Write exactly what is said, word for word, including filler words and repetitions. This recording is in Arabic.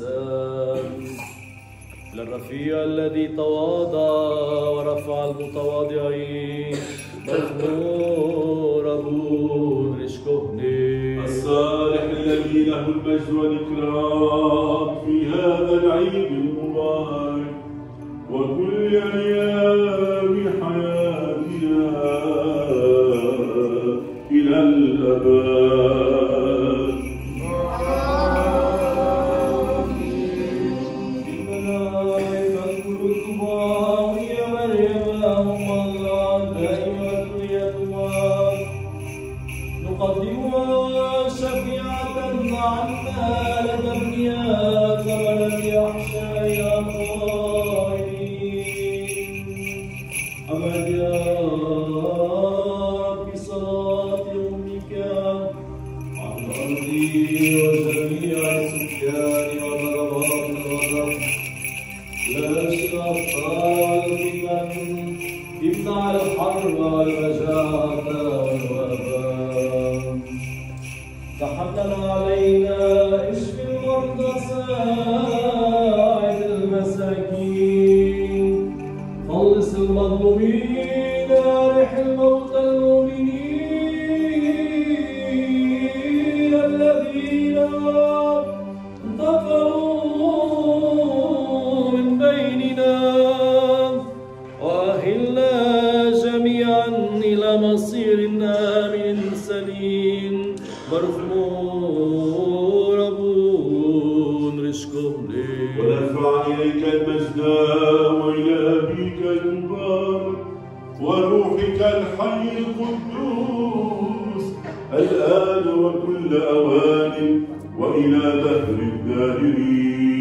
الإنسان، للرفيع الذي تواضع ورفع المتواضعين، مغفور أبو رشكهني. الصالح الذي له المجد والإكرام في هذا العيد المبارك وكل أيام حياتنا إلى الأبد. نقدمها شفيعة عنا لدى ابنياك ولدي أحشائها الطاهرين. أمد يا رب صلاة أمك على الأرض وجميع السكان وضربات الغضب، لا أشرف الفتن، امنع الحرب والمجاعة والوباء. تحنن علينا، اشف المرضى، ساعد المساكين، خلص المظلومين، ارح الموتى المؤمنين الذين انتقلوا من بيننا، وأهلنا جميعا إلى مصير آمن سليم. مغفور أبو رشكهني. ونرفع إليك المجد وإلى أبيك المبارك وروحك الحي القدوس الآن وكل أوان وإلى دهر الداهرين.